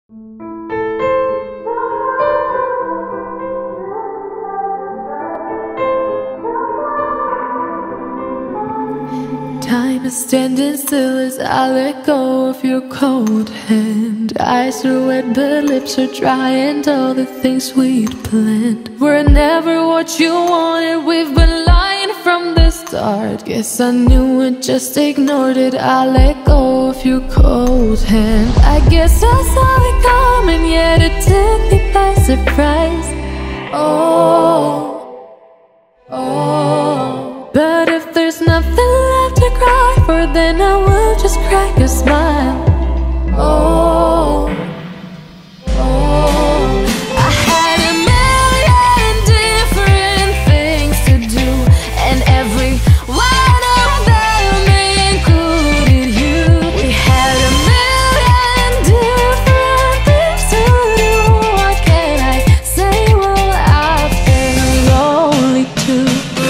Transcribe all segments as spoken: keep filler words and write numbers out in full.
Time is standing still as I let go of your cold hand. Eyes are wet but lips are dry, and all the things we'd planned were never what you wanted. We've been lying from the start. Guess I knew it, just ignored it. I let go of your cold hand. I guess I saw it coming, yet it took me by surprise. Oh, oh. But if there's nothing left to cry for, then I will just crack a smile. Oh, oh. I had a million different things to do, and every one of them included you. We had a million different things to do. What can I say? Well, I've been lonely too.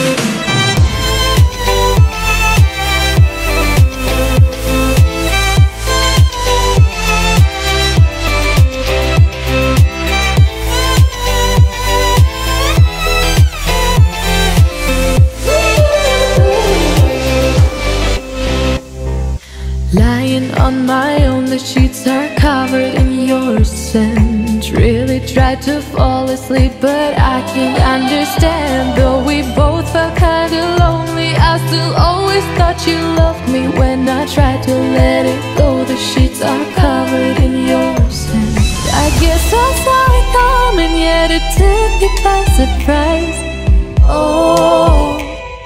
Lying on my own, the sheets are covered in your scent. Really tried to fall asleep, but I can't understand. Though we both felt kinda lonely, I still always thought you loved me. When I tried to let it go, the sheets are covered in your scent. I guess I saw it coming, yet it took me by surprise. Oh,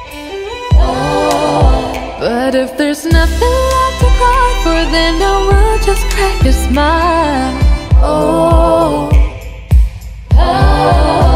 oh. But if there's nothing left to cry for, then I will just crack a smile. Oh, oh.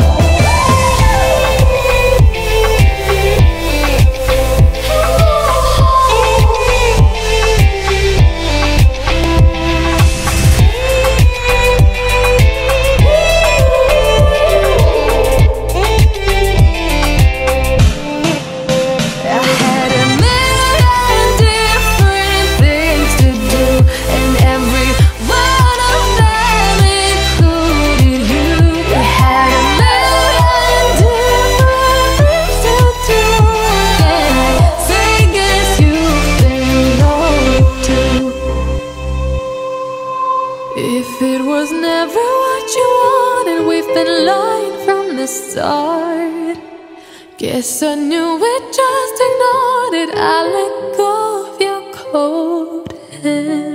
If it was never what you wanted, we've been lying from the start. Guess I knew it, just ignored it. I let go of your cold hand.